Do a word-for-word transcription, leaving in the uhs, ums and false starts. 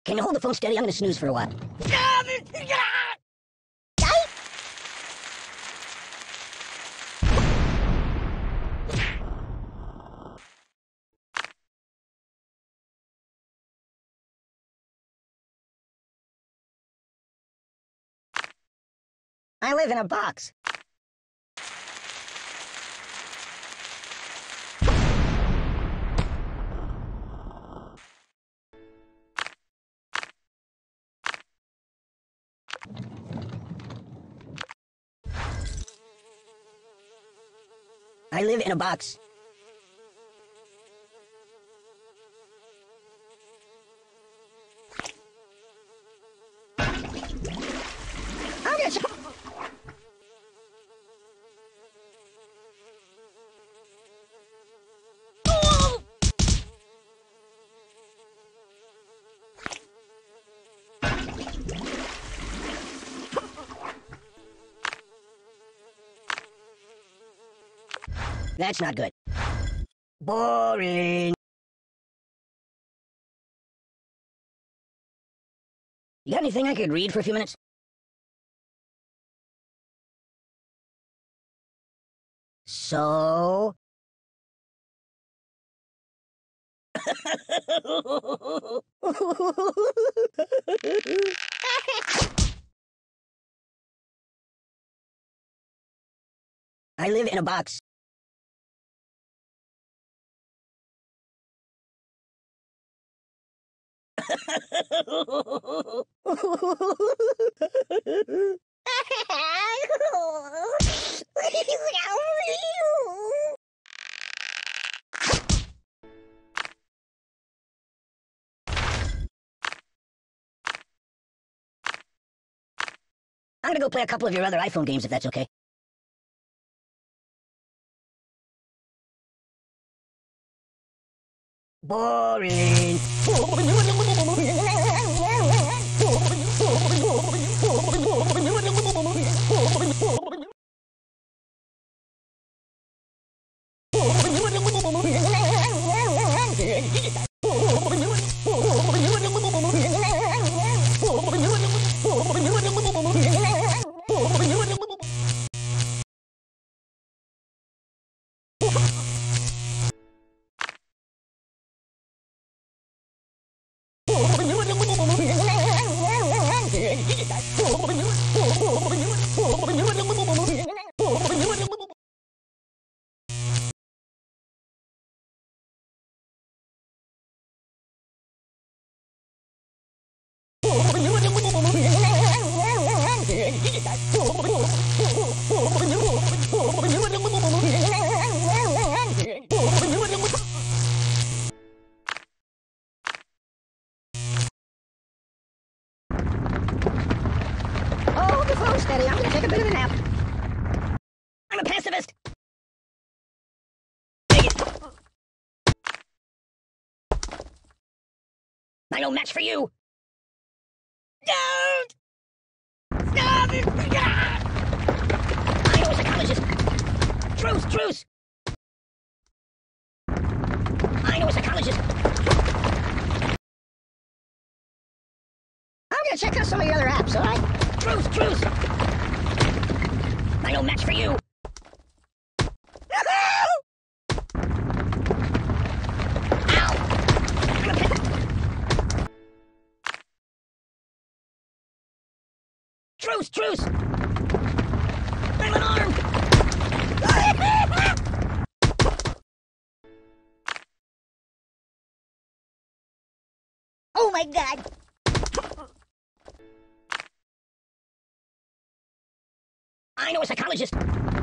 Can you hold the phone steady? I'm gonna snooze for a while. I live in a box. I live in a box. I'll get you. That's not good. Boring. You got anything I could read for a few minutes? So... I live in a box. I'm gonna go play a couple of your other iPhone games if that's okay. Boring. Hold the phone steady. I'm gonna take a bit of a nap. I'm a pacifist. I no match for you. Don't! Stop it! I know a psychologist. Truce, truce. I know a psychologist. I'm gonna check out some of the other apps, all right? Truce, truce. I no match for you. Truce, truce! I'm unarmed! Oh my god! I know a psychologist!